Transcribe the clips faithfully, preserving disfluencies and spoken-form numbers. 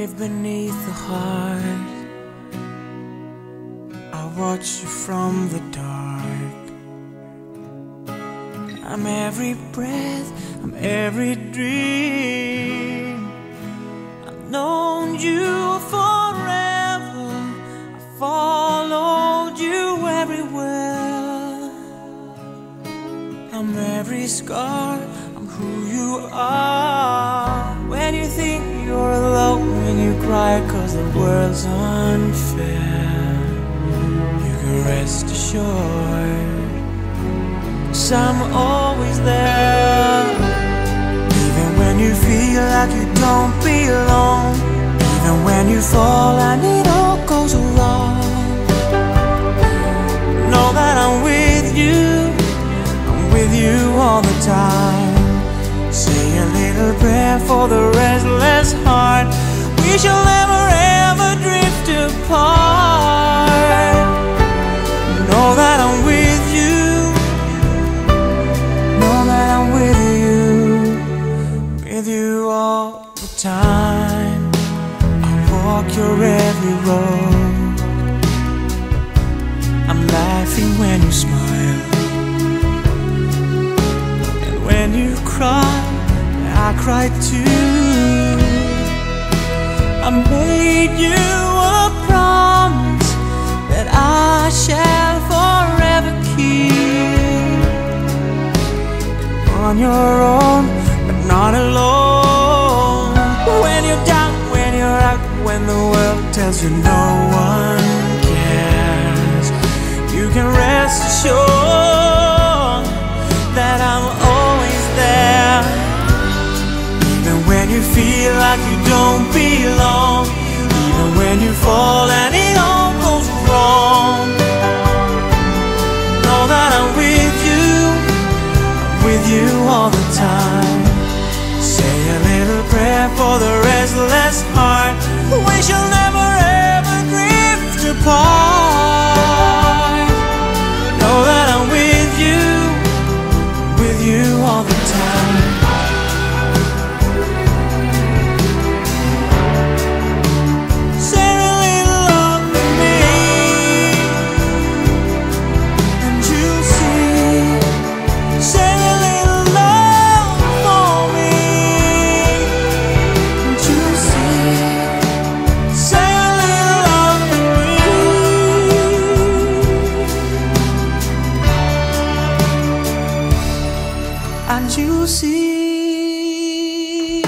brave beneath the heart. I watch you from the dark. I'm every breath, I'm every dream. I've known you forever, I followed you everywhere. I'm every scar, I'm who you are. When you think you're alone, when you cry cause the world's unfair, you can rest assured, 'cause I'm always there. Even when you feel like you don't belong, even when you fall and it all goes wrong, know that I'm with you, I'm with you all the time. Say a little prayer for the restless heart. We shall never ever drift apart. Know that I'm with you, know that I'm with you, with you all the time. I walk your every road. I'm laughing when you smile, and when you cry, I cry too. I made you a promise that I shall forever keep. On your own, but not alone. When you're down, when you're out, when the world tells you no one cares, you can rest assured that I'm always there. Even when you feel like you don't belong, even when you fall and it all goes wrong, know that I'm with you, I'm with you all the time. Say a little prayer for the restless heart. We shall never ever drift apart. Know that I'm with you, with you all the time. And you see,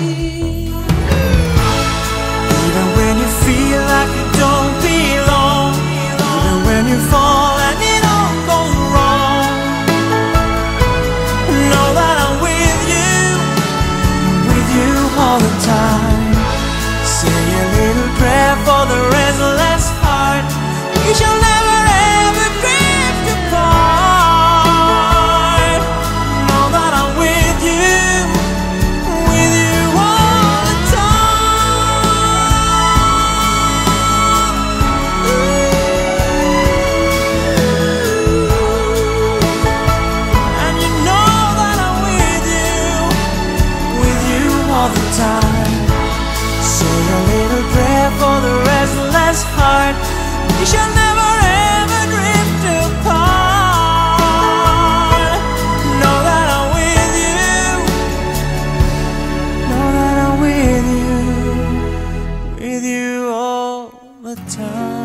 even when you feel like you don't belong, even when you fall and it all goes wrong, know that I'm with you, with you all the time. Say a little prayer for the restless heart. We shall never ever drift apart. Know that I'm with you, with you all the time. And you know that I'm with you, with you all the time. Say a little prayer for the restless heart. We shall never ever drift apart. Know that I'm with you, know that I'm with you, with you all the time.